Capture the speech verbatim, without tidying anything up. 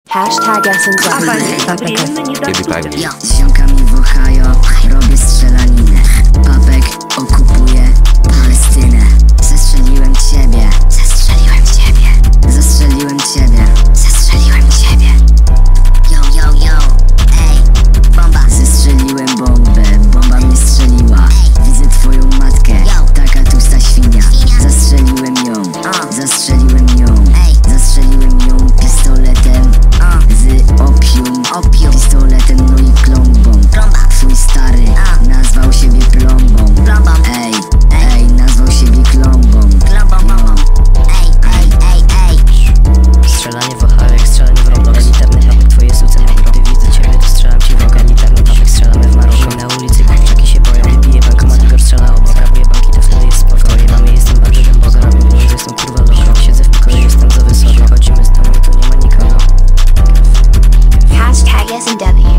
Hashtag S and W. Ja z ziomkami w Ohio robię strzelaninę. Papek okupuje Palestynę. Zestrzeliłem ciebie. Zestrzeliłem ciebie. Zestrzeliłem ciebie. Zestrzeliłem ciebie. Yo, yo, yo. Ej, bomba. Zestrzeliłem bombę. Bomba mnie strzeliła. Widzę twoją matkę. Taka tłusta świnia. Zastrzeliłem ją. Zastrzeliłem ją. Zastrzeliłem ją pistoletem z opium. Opium. Pistoletem, no i klombą. Twój stary nazwał siebie plombą. Ej, ej, nazwał siebie klombą. Ej, ej, ej, ej. Strzelanie w Ohio jak strzelanie w Roblox. Elitarny papek, twoje suce na Gdy widzę ciebie, to strzelam ci w rogę. Elitarny papek, strzelamy w Maroko. Na ulicy kurczaki się boją. Wybiję bankomat, Igor strzela obok. Grabuje banki, to wtedy jest spoko. Twojej mamy jestem bardzo głęboko. Robię pieniądze, jestem kurwa loko. Siedzę w pokoju, jestem za wysoko. Chodzimy z domu, tu nie ma nikogo. Hashtag S and W.